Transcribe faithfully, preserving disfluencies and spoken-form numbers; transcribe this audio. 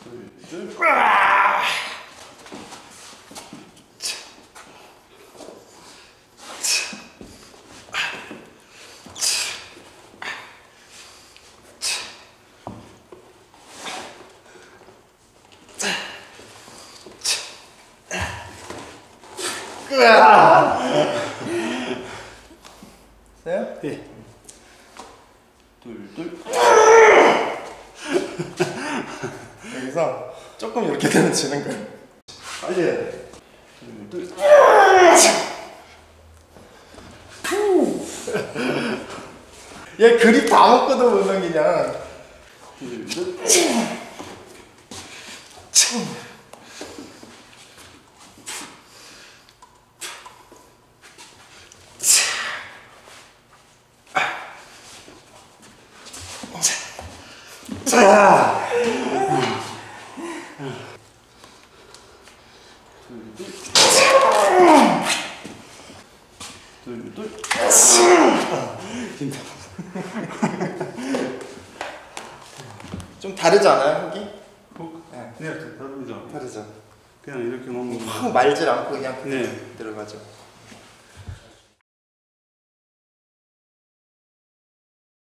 둘, 둘. 으아! 됐어요? 예. 둘, 둘. 여기서 조금 이렇게 되면 지는 거예요. 빨리 해야 돼. 둘, 둘. 얘 그립 다 먹고도 못 넘기냐. 둘, 둘. 자, 둘, 둘. 힘들어. 좀 다르지 않아요, 여기? 네, 네, 다르죠. 다르죠. 그냥 이렇게 놓으면 확 말질 않고 그냥 네. 들어가죠.